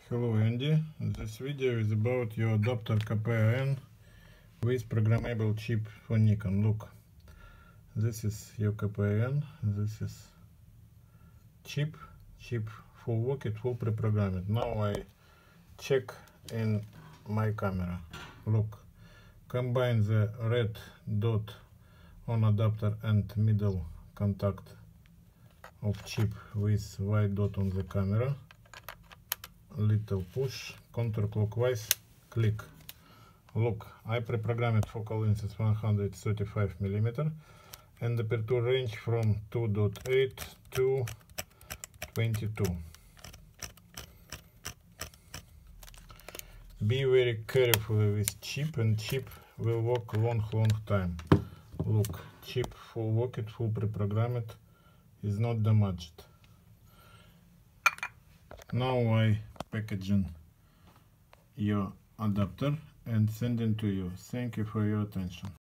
Hello Andy, this video is about your adapter KPN with programmable chip for Nikon. Look, this is your KPN, this is chip full worked, full pre-programmed. Now I check in my camera. Look, combine the red dot on adapter and middle contact of chip with white dot on the camera. Little push, counterclockwise, click. Look, I pre-programmed focal length is 135 mm and aperture range from 2.8 to 22. Be very careful with chip, and chip will work long time. Look, chip full worked, full pre-programmed, is not damaged. Now I packaging your adapter and sending to you. Thank you for your attention.